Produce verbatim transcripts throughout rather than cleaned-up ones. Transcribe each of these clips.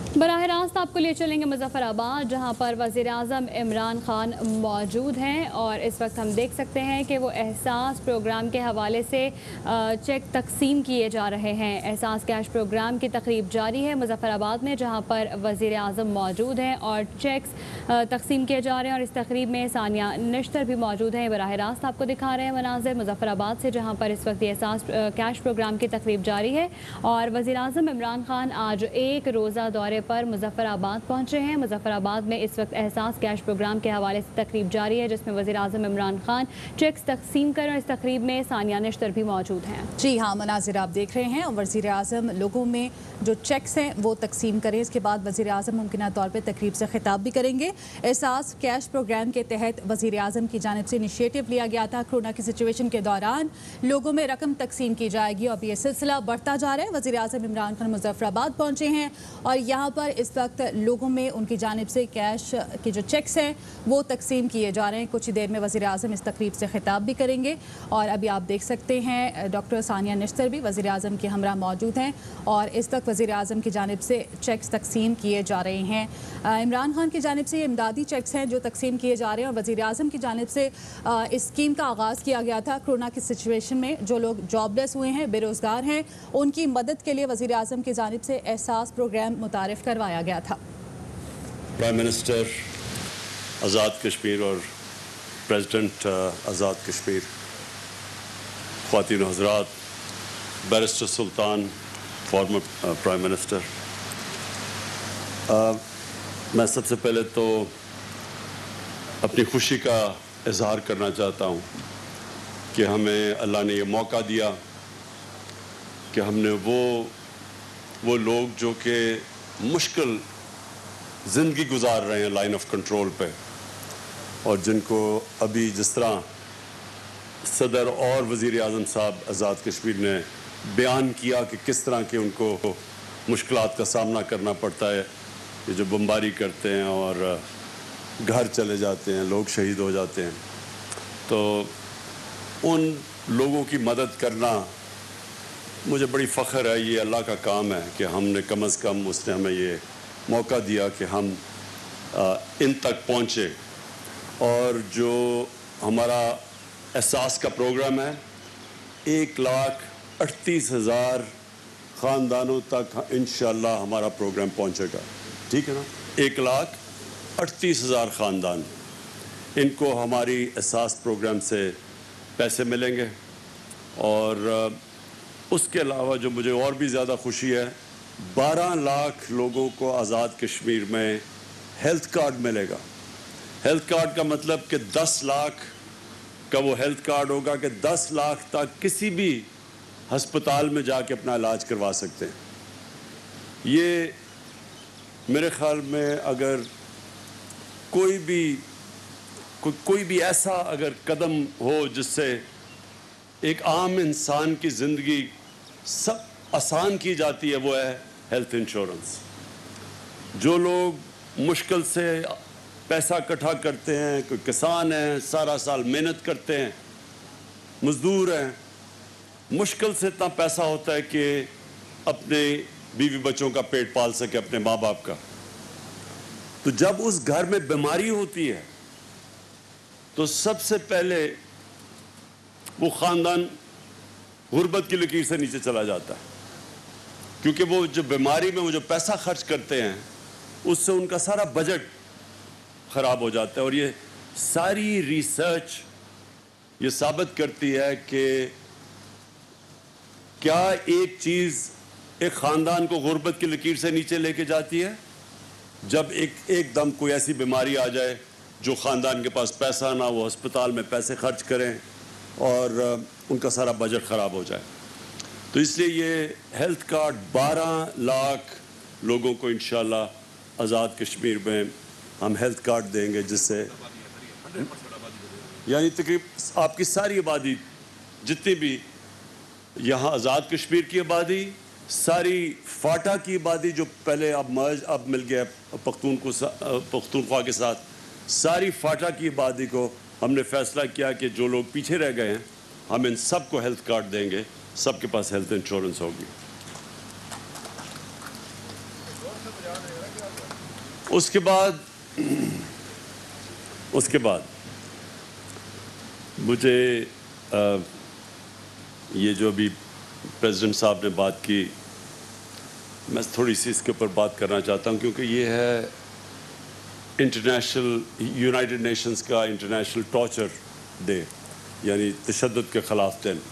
براہ راست آپ کو لے چلیں گے مظفر آباد، جہاں پر وزیر اعظم عمران خان موجود ہیں اور اس وقت ہم دیکھ سکتے ہیں کہ وہ احساس پروگرام کے حوالے سے چیک تقسیم کیے جا رہے ہیں۔ احساس کیش پروگرام کی تقریب جاری ہے مظفر آباد میں، جہاں پر وزیر اعظم موجود ہیں اور چیکس تقسیم کیے جا رہے ہیں، اور اس تقریب میں ثانیہ نشتر بھی موجود ہیں۔ براہ راست آپ کو دکھا رہے ہیں مناظر مظفر آباد سے، جہاں پر اس وقت یہ احساس کیش پروگرام کی تقریب جاری ہے، اور وزیر اعظم عمران خان آج ایک روزہ دورے پر مظفر آباد پہنچے ہیں۔ مظفر آباد میں اس وقت احساس کیش پروگرام کے حوالے سے تقریب جاری ہے، جس میں وزیر اعظم عمران خان چیکس تقسیم کر رہے ہیں۔ اس تقریب میں ثانیہ نشتر بھی موجود ہیں۔ جی ہاں، مناظر آپ دیکھ رہے ہیں، وزیر اعظم لوگوں میں جو چیکس ہیں وہ تقسیم کریں۔ اس کے بعد وزیر اعظم ممکنہ طور پہ تقریب سے خطاب بھی کریں گے۔ احساس کیش پروگرام کے تحت وزیر اعظم کی جانب سے انیشیٹو لیا گیا تھا۔ کورونا کی سچویشن کے دوران لوگوں میں رقم تقسیم کی جائے گی، اور یہ سلسلہ بڑھتا جا رہا ہے۔ وزیر اعظم عمران خان مظفر آباد پہنچے ہیں، اور یہاں پر اس وقت لوگوں میں ان کی جانب سے کیش کے جو چیکس ہیں وہ تقسیم کیے جا رہے ہیں۔ کچھ دیر میں وزیر اعظم اس تقریب سے خطاب بھی کریں گے، اور ابھی آپ دیکھ سکتے ہیں ڈاکٹر ثانیہ نشتر بھی وزیر اعظم کے ہمراہ موجود ہیں، اور اس وقت وزیر اعظم کی جانب سے چیکس تقسیم کیے جا رہے ہیں۔ عمران خان کی جانب سے یہ امدادی چیکس ہیں جو تقسیم کیے جا رہے ہیں، اور وزیر اعظم کی جانب سے اس اسکیم کا آغاز کیا گیا تھا۔ کورونا کی سچویشن میں جو لوگ جاب لیس ہوئے ہیں، بے روزگار ہیں، ان کی مدد کے لیے وزیر اعظم کی جانب سے احساس پروگرام متعارف کروایا گیا تھا۔ پرائم منسٹر آزاد کشمیر اور پریزیڈنٹ آزاد کشمیر، خواتین و حضرات، barrister Sultan, former prime minister, میں سب سے پہلے تو اپنی خوشی کا اظہار کرنا چاہتا ہوں کہ ہمیں اللہ نے یہ موقع دیا کہ ہم نے وہ وہ لوگ جو کہ مشکل زندگی گزار رہے ہیں لائن آف کنٹرول پہ، اور جن کو ابھی جس طرح صدر اور وزیر اعظم صاحب آزاد کشمیر نے بیان کیا کہ کس طرح کے ان کو مشکلات کا سامنا کرنا پڑتا ہے، یہ جو بمباری کرتے ہیں اور گھر چلے جاتے ہیں، لوگ شہید ہو جاتے ہیں، تو ان لوگوں کی مدد کرنا مجھے بڑی فخر ہے۔ یہ اللہ کا کام ہے کہ ہم نے کم از کم اس نے ہمیں یہ موقع دیا کہ ہم ان تک پہنچے، اور جو ہمارا احساس کا پروگرام ہے ایک لاکھ اڑتیس ہزار خاندانوں تک انشاءاللہ ہمارا پروگرام پہنچے گا، ٹھیک ہے نا؟ ایک لاکھ اڑتیس ہزار خاندان، ان کو ہماری احساس پروگرام سے پیسے ملیں گے۔ اور اس کے علاوہ جو مجھے اور بھی زیادہ خوشی ہے، بارہ لاکھ لوگوں کو آزاد کشمیر میں ہیلتھ کارڈ ملے گا۔ ہیلتھ کارڈ کا مطلب کہ دس لاکھ کا وہ ہیلتھ کارڈ ہوگا کہ دس لاکھ تک کسی بھی ہسپتال میں جا کے اپنا علاج کروا سکتے ہیں۔ یہ میرے خیال میں اگر کوئی بھی کوئی کوئی بھی ایسا اگر قدم ہو جس سے ایک عام انسان کی زندگی سب آسان کی جاتی ہے، وہ ہے ہیلتھ انشورنس۔ جو لوگ مشکل سے پیسہ اکٹھا کرتے ہیں، کوئی کسان ہیں، سارا سال محنت کرتے ہیں، مزدور ہیں، مشکل سے اتنا پیسہ ہوتا ہے کہ اپنے بیوی بچوں کا پیٹ پال سکے، اپنے ماں باپ کا، تو جب اس گھر میں بیماری ہوتی ہے تو سب سے پہلے وہ خاندان غربت کی لکیر سے نیچے چلا جاتا ہے، کیونکہ وہ جو بیماری میں وہ جو پیسہ خرچ کرتے ہیں اس سے ان کا سارا بجٹ خراب ہو جاتا ہے۔ اور یہ ساری ریسرچ یہ ثابت کرتی ہے کہ کیا ایک چیز ایک خاندان کو غربت کی لکیر سے نیچے لے کے جاتی ہے؟ جب ایک ایک دم کوئی ایسی بیماری آ جائے جو خاندان کے پاس پیسہ نہ، وہ ہسپتال میں پیسے خرچ کریں اور ان کا سارا بجٹ خراب ہو جائے۔ تو اس لیے یہ ہیلتھ کارڈ بارہ لاکھ لوگوں کو انشاءاللہ آزاد کشمیر میں ہم ہیلتھ کارڈ دیں گے، جس سے یعنی تقریباً آپ کی ساری آبادی، جتنی بھی یہاں آزاد کشمیر کی آبادی، ساری فاٹا کی آبادی جو پہلے اب مرج اب مل گیا پختون کو پختونخوا کے ساتھ، ساری فاٹا کی آبادی کو ہم نے فیصلہ کیا کہ جو لوگ پیچھے رہ گئے ہیں ہم ان سب کو ہیلتھ کارڈ دیں گے، سب کے پاس ہیلتھ انشورنس ہوگی۔ اس کے بعد اس کے بعد مجھے یہ جو ابھی پریزیڈنٹ صاحب نے بات کی، میں تھوڑی سی اس کے اوپر بات کرنا چاہتا ہوں، کیونکہ یہ ہے انٹرنیشنل یونائٹڈ نیشنز کا انٹرنیشنل ٹارچر ڈے، یعنی تشدد کے خلاف دن،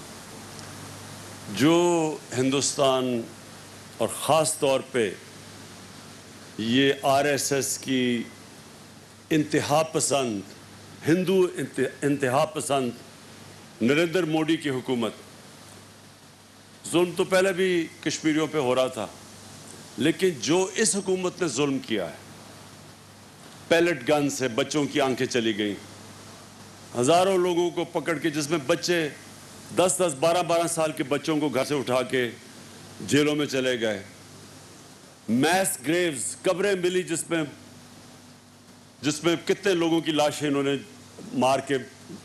جو ہندوستان اور خاص طور پہ یہ آر ایس ایس کی انتہا پسند ہندو انتہا پسند نریندر موڈی کی حکومت، ظلم تو پہلے بھی کشمیریوں پہ ہو رہا تھا، لیکن جو اس حکومت نے ظلم کیا ہے، پیلٹ گن سے بچوں کی آنکھیں چلی گئیں، ہزاروں لوگوں کو پکڑ کے، جس میں بچے دس دس بارہ بارہ سال کے بچوں کو گھر سے اٹھا کے جیلوں میں چلے گئے، میس گریوز قبریں ملی جس میں جس میں کتنے لوگوں کی لاشیں انہوں نے مار کے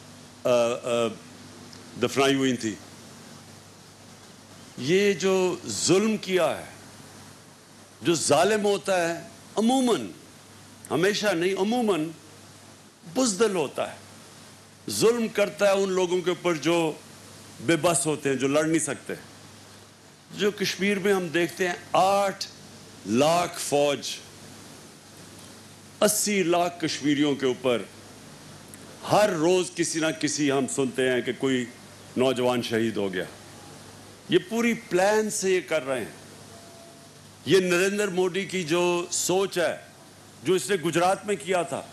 دفنائی ہوئی تھی۔ یہ جو ظلم کیا ہے، جو ظالم ہوتا ہے عموماً، ہمیشہ نہیں، عموماً بزدل ہوتا ہے، ظلم کرتا ہے ان لوگوں کے اوپر جو بے بس ہوتے ہیں، جو لڑ نہیں سکتے۔ جو کشمیر میں ہم دیکھتے ہیں آٹھ لاکھ فوج، اسی لاکھ کشمیریوں کے اوپر ہر روز کسی نہ کسی ہم سنتے ہیں کہ کوئی نوجوان شہید ہو گیا۔ یہ پوری پلان سے یہ کر رہے ہیں۔ یہ نریندر موڈی کی جو سوچ ہے، جو اس نے گجرات میں کیا تھا،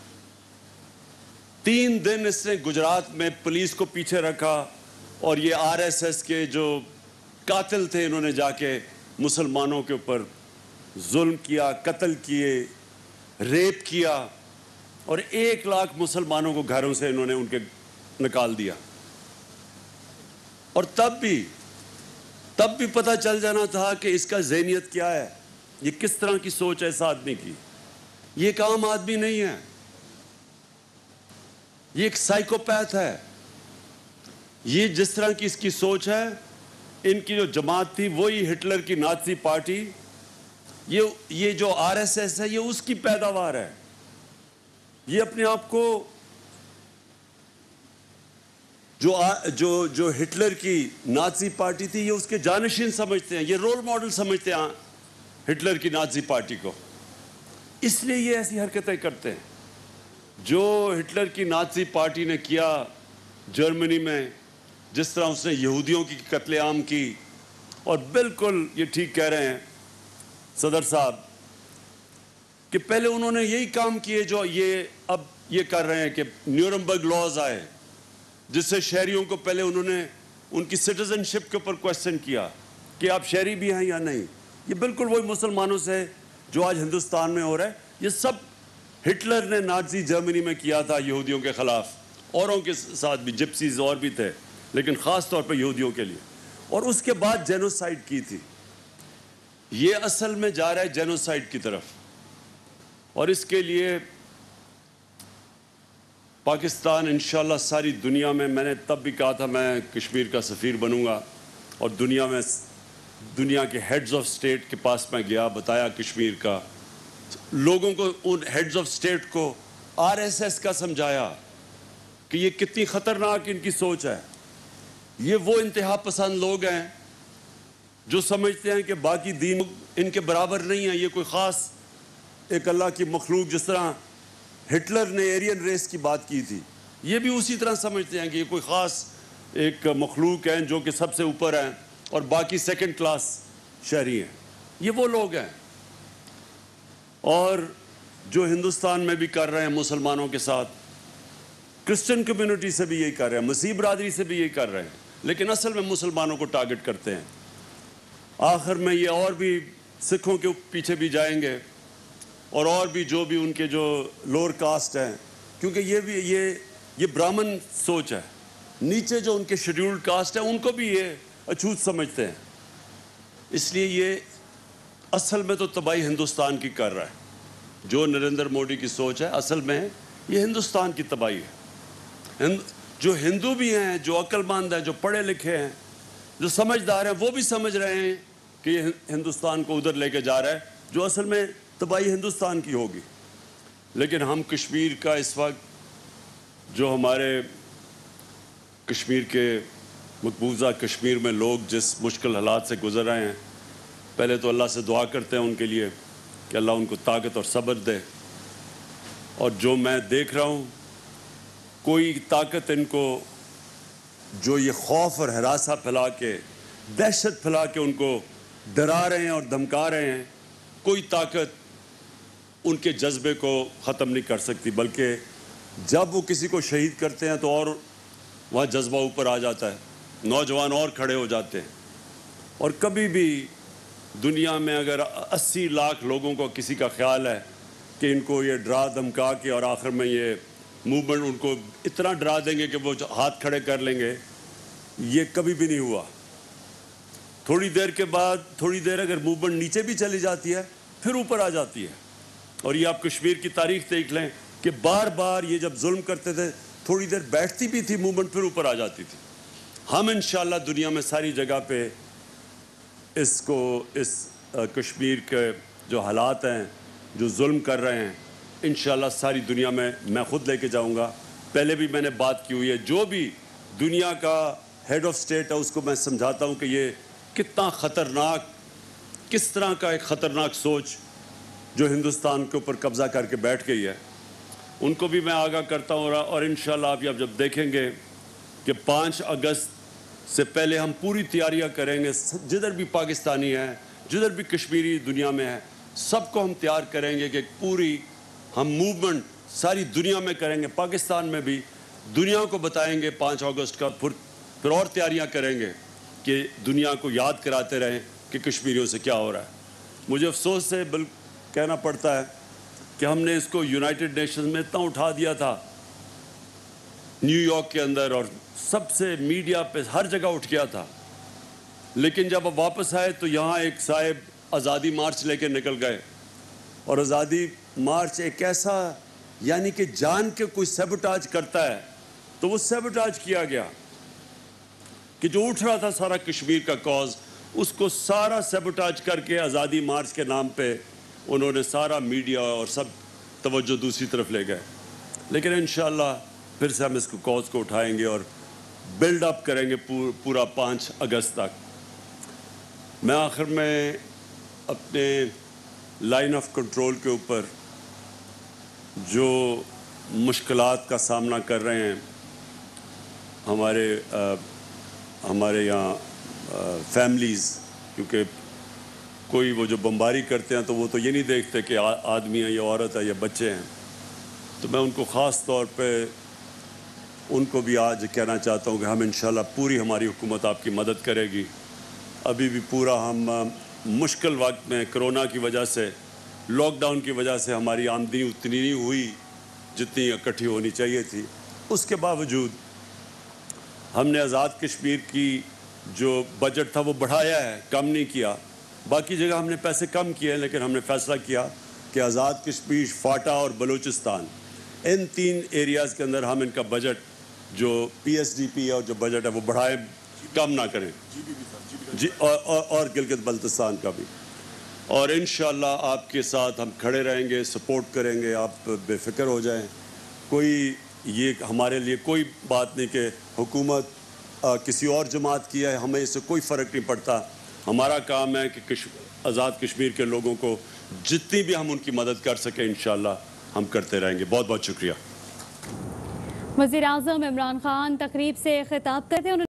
تین دن اس نے گجرات میں پولیس کو پیچھے رکھا، اور یہ آر ایس ایس کے جو قاتل تھے، انہوں نے جا کے مسلمانوں کے اوپر ظلم کیا، قتل کیے، ریپ کیا، اور ایک لاکھ مسلمانوں کو گھروں سے انہوں نے ان کے نکال دیا۔ اور تب بھی تب بھی پتہ چل جانا تھا کہ اس کا ذہنیت کیا ہے، یہ کس طرح کی سوچ ہے اس آدمی کی۔ یہ ایک عام آدمی نہیں ہے، یہ ایک سائیکوپیتھ ہے۔ یہ جس طرح کی اس کی سوچ ہے، ان کی جو جماعت تھی وہی ہٹلر کی نازی پارٹی، یہ یہ جو آر ایس ایس ہے، یہ اس کی پیداوار ہے۔ یہ اپنے آپ کو جو جو جو ہٹلر کی نازی پارٹی تھی، یہ اس کے جانشین سمجھتے ہیں، یہ رول ماڈل سمجھتے ہیں ہٹلر کی نازی پارٹی کو، اس لیے یہ ایسی حرکتیں کرتے ہیں۔ جو ہٹلر کی نازی پارٹی نے کیا جرمنی میں، جس طرح اس نے یہودیوں کی قتل عام کی، اور بالکل یہ ٹھیک کہہ رہے ہیں صدر صاحب کہ پہلے انہوں نے یہی کام کیے جو یہ اب یہ کر رہے ہیں کہ نیورنبرگ لاز آئے، جس سے شہریوں کو پہلے انہوں نے ان کی سٹیزن شپ کے اوپر کویسچن کیا کہ آپ شہری بھی ہیں یا نہیں۔ یہ بالکل وہی مسلمانوں سے جو آج ہندوستان میں ہو رہا ہے، یہ سب ہٹلر نے نازی جرمنی میں کیا تھا یہودیوں کے خلاف، اوروں کے ساتھ بھی، جپسیز اور بھی تھے، لیکن خاص طور پہ یہودیوں کے لیے، اور اس کے بعد جینوسائیڈ کی تھی۔ یہ اصل میں جا رہا ہے جینوسائیڈ کی طرف، اور اس کے لیے پاکستان انشاءاللہ ساری دنیا میں، میں نے تب بھی کہا تھا میں کشمیر کا سفیر بنوں گا، اور دنیا میں دنیا کے ہیڈز آف سٹیٹ کے پاس میں گیا، بتایا کشمیر کا، لوگوں کو، ان ہیڈز آف سٹیٹ کو آر ایس ایس کا سمجھایا کہ یہ کتنی خطرناک ان کی سوچ ہے۔ یہ وہ انتہا پسند لوگ ہیں جو سمجھتے ہیں کہ باقی دین ان کے برابر نہیں ہیں، یہ کوئی خاص ایک اللہ کی مخلوق، جس طرح ہٹلر نے ایرین ریس کی بات کی تھی، یہ بھی اسی طرح سمجھتے ہیں کہ یہ کوئی خاص ایک مخلوق ہیں جو کہ سب سے اوپر ہیں اور باقی سیکنڈ کلاس شہری ہیں۔ یہ وہ لوگ ہیں، اور جو ہندوستان میں بھی کر رہے ہیں مسلمانوں کے ساتھ، کرسچن کمیونٹی سے بھی یہی کر رہے ہیں، مسیح برادری سے بھی یہی کر رہے ہیں، لیکن اصل میں مسلمانوں کو ٹارگٹ کرتے ہیں۔ آخر میں یہ اور بھی سکھوں کے پیچھے بھی جائیں گے، اور اور بھی جو بھی ان کے جو لوور کاسٹ ہیں، کیونکہ یہ بھی یہ یہ برہمن سوچ ہے، نیچے جو ان کے شیڈیولڈ کاسٹ ہیں ان کو بھی یہ اچھوت سمجھتے ہیں۔ اس لیے یہ اصل میں تو تباہی ہندوستان کی کر رہا ہے۔ جو نریندر موڈی کی سوچ ہے، اصل میں یہ ہندوستان کی تباہی ہے۔ جو ہندو بھی ہیں، جو عقل مند ہیں، جو پڑھے لکھے ہیں، جو سمجھدار ہیں، وہ بھی سمجھ رہے ہیں کہ یہ ہندوستان کو ادھر لے کے جا رہا ہے، جو اصل میں تباہی ہندوستان کی ہوگی. لیکن ہم کشمیر کا اس وقت جو ہمارے کشمیر کے مقبوضہ کشمیر میں لوگ جس مشکل حالات سے گزر رہے ہیں، پہلے تو اللہ سے دعا کرتے ہیں ان کے لیے کہ اللہ ان کو طاقت اور صبر دے. اور جو میں دیکھ رہا ہوں، کوئی طاقت ان کو جو یہ خوف اور ہراساں پھیلا کے، دہشت پھیلا کے ان کو ڈرا رہے ہیں اور دھمکا رہے ہیں، کوئی طاقت ان کے جذبے کو ختم نہیں کر سکتی. بلکہ جب وہ کسی کو شہید کرتے ہیں تو اور وہاں جذبہ اوپر آ جاتا ہے، نوجوان اور کھڑے ہو جاتے ہیں. اور کبھی بھی دنیا میں اگر اسی لاکھ لوگوں کو کسی کا خیال ہے کہ ان کو یہ ڈرا دھمکا کے اور آخر میں یہ موومنٹ ان کو اتنا ڈرا دیں گے کہ وہ ہاتھ کھڑے کر لیں گے، یہ کبھی بھی نہیں ہوا. تھوڑی دیر کے بعد تھوڑی دیر اگر موومنٹ نیچے بھی چلی جاتی ہے پھر اوپر آ جاتی ہے. اور یہ آپ کشمیر کی تاریخ دیکھ لیں کہ بار بار یہ جب ظلم کرتے تھے تھوڑی دیر بیٹھتی بھی تھی موومنٹ، پھر اوپر آ جاتی تھی. ہم انشاءاللہ دنیا میں ساری جگہ پہ اس کو اس کشمیر کے جو حالات ہیں، جو ظلم کر رہے ہیں، انشاءاللہ ساری دنیا میں میں خود لے کے جاؤں گا. پہلے بھی میں نے بات کی ہوئی ہے، جو بھی دنیا کا ہیڈ آف سٹیٹ ہے اس کو میں سمجھاتا ہوں کہ یہ کتنا خطرناک، کس طرح کا ایک خطرناک سوچ جو ہندوستان کے اوپر قبضہ کر کے بیٹھ گئی ہے، ان کو بھی میں آگاہ کرتا ہوں. اور انشاءاللہ آپ جب دیکھیں گے کہ پانچ اگست سے پہلے ہم پوری تیاریاں کریں گے، جدھر بھی پاکستانی ہیں، جدھر بھی کشمیری دنیا میں ہے، سب کو ہم تیار کریں گے کہ پوری ہم موومنٹ ساری دنیا میں کریں گے، پاکستان میں بھی دنیا کو بتائیں گے پانچ اگست کا. پھر پھر اور تیاریاں کریں گے کہ دنیا کو یاد کراتے رہیں کہ کشمیریوں سے کیا ہو رہا ہے. مجھے افسوس سے بل کہنا پڑتا ہے کہ ہم نے اس کو یونائٹڈ نیشنز میں اتنا اٹھا دیا تھا نیو یارک کے اندر، اور سب سے میڈیا پہ ہر جگہ اٹھ گیا تھا. لیکن جب اب واپس آئے تو یہاں ایک صاحب آزادی مارچ لے کے نکل گئے، اور آزادی مارچ ایک ایسا یعنی کہ جان کے کوئی سیبوٹاج کرتا ہے تو وہ سیبوٹاج کیا گیا کہ جو اٹھ رہا تھا سارا کشمیر کا کاز، اس کو سارا سیبوٹاج کر کے آزادی مارچ کے نام پہ انہوں نے سارا میڈیا اور سب توجہ دوسری طرف لے گئے. لیکن انشاءاللہ پھر سے ہم اس کو کاز کو اٹھائیں گے اور بلڈ اپ کریں گے پورا پانچ اگست تک. میں آخر میں اپنے لائن آف کنٹرول کے اوپر جو مشکلات کا سامنا کر رہے ہیں ہمارے ہمارے یہاں فیملیز، کیونکہ کوئی وہ جو بمباری کرتے ہیں تو وہ تو یہ نہیں دیکھتے کہ آدمی ہے یا عورت ہے یا بچے ہیں، تو میں ان کو خاص طور پہ ان کو بھی آج کہنا چاہتا ہوں کہ ہم انشاءاللہ پوری ہماری حکومت آپ کی مدد کرے گی. ابھی بھی پورا ہم مشکل وقت میں کرونا کی وجہ سے، لاک ڈاؤن کی وجہ سے ہماری آمدنی اتنی نہیں ہوئی جتنی اکٹھی ہونی چاہیے تھی. اس کے باوجود ہم نے آزاد کشمیر کی جو بجٹ تھا وہ بڑھایا ہے، کم نہیں کیا. باقی جگہ ہم نے پیسے کم کیے ہیں، لیکن ہم نے فیصلہ کیا کہ آزاد کشمیر، فاٹا اور بلوچستان، ان تین ایریاز کے اندر ہم ان کا بجٹ جو پی ایس ڈی پی اور جو بجٹ ہے وہ بڑھائے، کم نہ کریں، جی اور اور گلگت بلتستان کا بھی. اور انشاءاللہ آپ کے ساتھ ہم کھڑے رہیں گے، سپورٹ کریں گے، آپ بے فکر ہو جائیں. کوئی یہ ہمارے لیے کوئی بات نہیں کہ حکومت آ, کسی اور جماعت کی ہے، ہمیں اس سے کوئی فرق نہیں پڑتا. ہمارا کام ہے کہ کش آزاد کشمیر کے لوگوں کو جتنی بھی ہم ان کی مدد کر سکیں انشاءاللہ ہم کرتے رہیں گے. بہت بہت شکریہ. وزیر اعظم عمران خان تقریب سے خطاب کرتے ہیں.